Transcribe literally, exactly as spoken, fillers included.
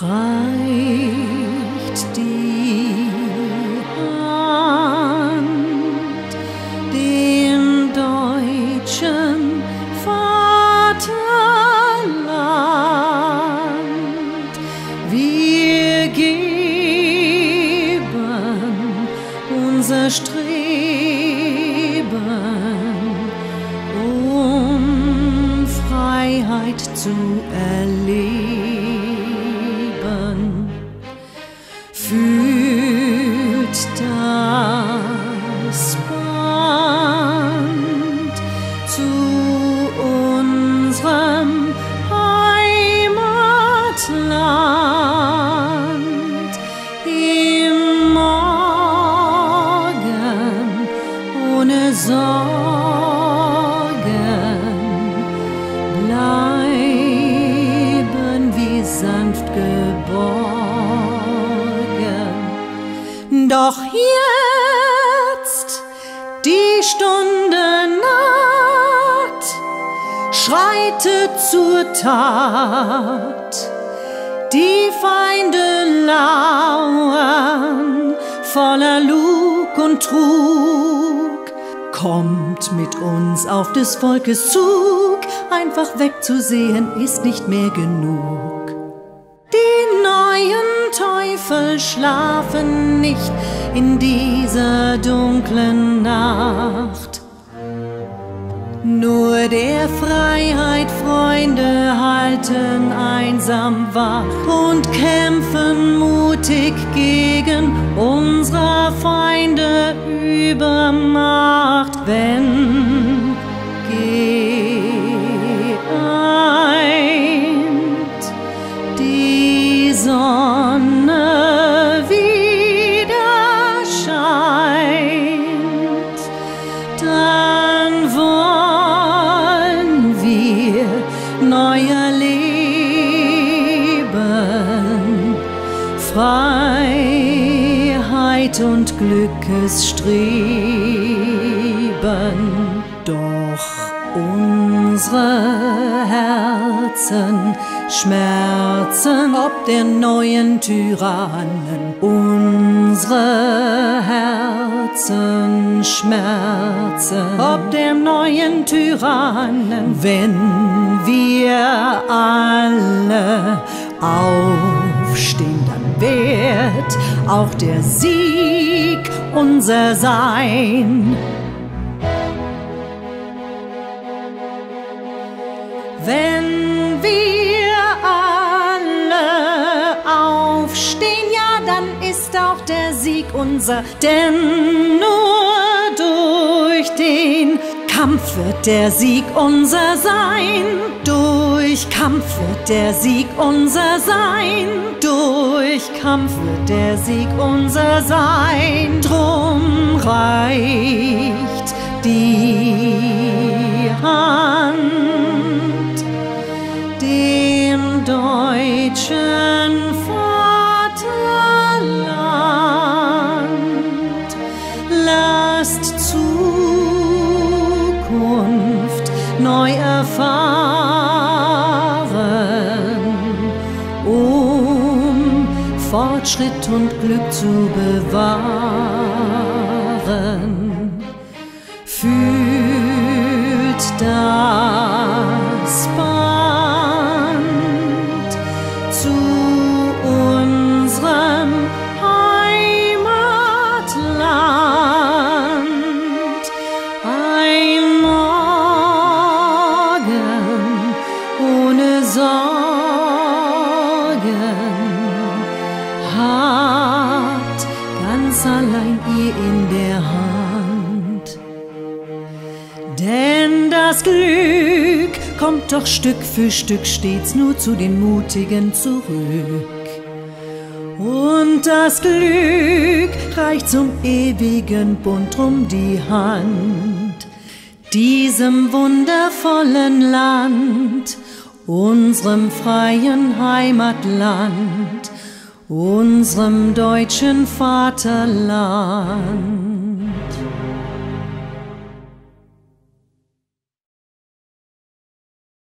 reicht die Hand dem deutschen Vaterland. Wir geben unser Streben, um Freiheit zu erleben. Fühlt das Band zu unserem Heimatland im Morgen ohne Sorgen bleiben wir sanft geborgen. Doch jetzt die Stunde naht, schreitet zur Tat. Die Feinde lauern voller Lug und Trug. Kommt mit uns auf des Volkes Zug, einfach wegzusehen ist nicht mehr genug. Die neuen Teufel schlafen nicht in dieser dunklen Nacht. Nur der Freiheit Freunde halten einsam wach und kämpfen mutig gegen unserer Feinde Übermacht. Wenn geeint die Sonne wieder scheint, dann wollen wir neuer leben, Freiheit und Glückesstreben. Doch unsere Herzen schmerzen ob der neuen Tyrannen. Unsere Herzen schmerzen ob der neuen Tyrannen. Wenn wir alle aufstehen, dann wird auch der Sieg unser sein. Wenn wir alle aufstehen, ja, dann ist auch der Sieg unser. Denn nur durch den Kampf wird der Sieg unser sein. Durch Kampf wird der Sieg unser sein. Durch Kampf wird der Sieg unser sein. Drum reicht die Hand dem deutschen Vaterland. Lasst Zukunft neu erfahren, um Fortschritt und Glück zu bewahren. Fühlt das Band zu unserem Heimatland. Ein Morgen ohne Sorgen habt ganz allein ihr in der Hand. Denn das Glück kommt doch Stück für Stück stets nur zu den Mutigen zurück. Und das Glück reicht zum ewigen Bund drum die Hand, diesem wundervollen Land, unserem freien Heimatland, unserem deutschen Vaterland.